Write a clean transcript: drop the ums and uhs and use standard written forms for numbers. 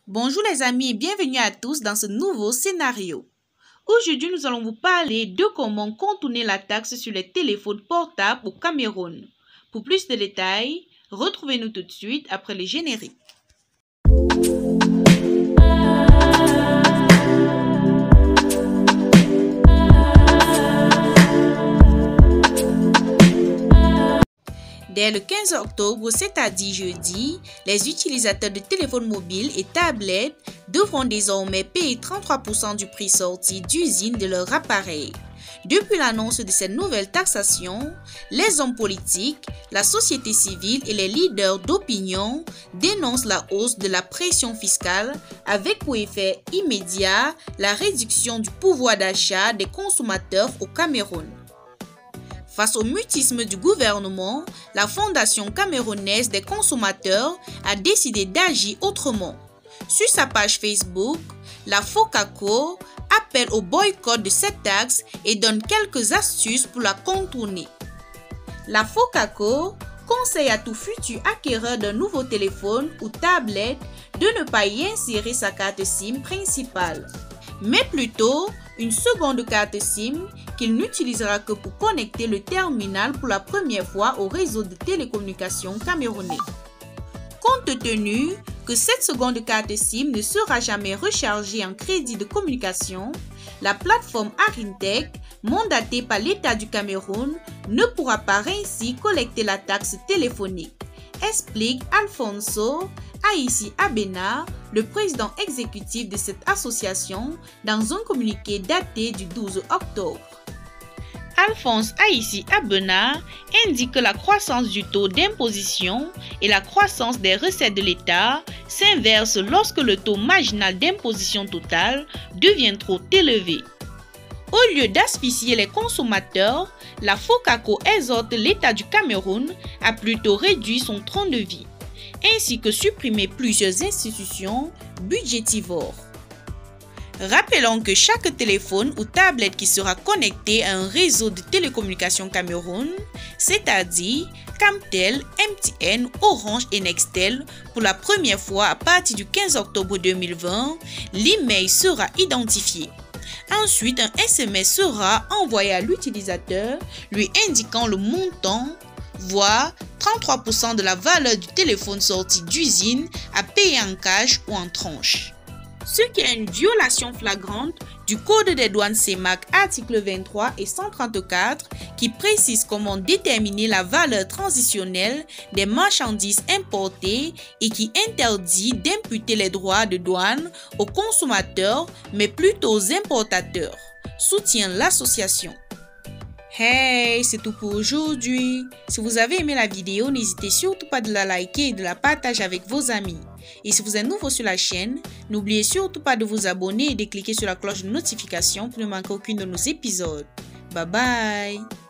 Bonjour les amis et bienvenue à tous dans ce nouveau scénario. Aujourd'hui, nous allons vous parler de comment contourner la taxe sur les téléphones portables au Cameroun. Pour plus de détails, retrouvez-nous tout de suite après le générique. Dès le 15 octobre, c'est-à-dire jeudi, les utilisateurs de téléphones mobiles et tablettes devront désormais payer 33% du prix sorti d'usine de leur appareil. Depuis l'annonce de cette nouvelle taxation, les hommes politiques, la société civile et les leaders d'opinion dénoncent la hausse de la pression fiscale avec pour effet immédiat la réduction du pouvoir d'achat des consommateurs au Cameroun. Face au mutisme du gouvernement, la Fondation camerounaise des consommateurs a décidé d'agir autrement. Sur sa page Facebook, la FOCACO appelle au boycott de cette taxe et donne quelques astuces pour la contourner. La FOCACO conseille à tout futur acquéreur d'un nouveau téléphone ou tablette de ne pas y insérer sa carte SIM principale, mais plutôt une seconde carte SIM qu'il n'utilisera que pour connecter le terminal pour la première fois au réseau de télécommunications camerounais. Compte tenu que cette seconde carte SIM ne sera jamais rechargée en crédit de communication, la plateforme Arintec, mandatée par l'État du Cameroun, ne pourra pas ainsi collecter la taxe téléphonique, explique Alfonso Aïssi Abena, le président exécutif de cette association, dans un communiqué daté du 12 octobre. Alphonse Aïssi Abena indique que la croissance du taux d'imposition et la croissance des recettes de l'État s'inversent lorsque le taux marginal d'imposition totale devient trop élevé. Au lieu d'asphyxier les consommateurs, la FOCACO exhorte l'État du Cameroun à plutôt réduire son train de vie, ainsi que supprimer plusieurs institutions budgétivores. Rappelons que chaque téléphone ou tablette qui sera connecté à un réseau de télécommunications Cameroun, c'est-à-dire Camtel, MTN, Orange et Nextel, pour la première fois à partir du 15 octobre 2020, l'email sera identifié. Ensuite, un SMS sera envoyé à l'utilisateur lui indiquant le montant, voire 33% de la valeur du téléphone sorti d'usine à payer en cash ou en tranche. Ce qui est une violation flagrante du Code des douanes CEMAC articles 23 et 134 qui précise comment déterminer la valeur transitionnelle des marchandises importées et qui interdit d'imputer les droits de douane aux consommateurs mais plutôt aux importateurs, soutient l'association. Hey, c'est tout pour aujourd'hui. Si vous avez aimé la vidéo, n'hésitez surtout pas de la liker et de la partager avec vos amis. Et si vous êtes nouveau sur la chaîne, n'oubliez surtout pas de vous abonner et de cliquer sur la cloche de notification pour ne manquer aucun de nos épisodes. Bye bye!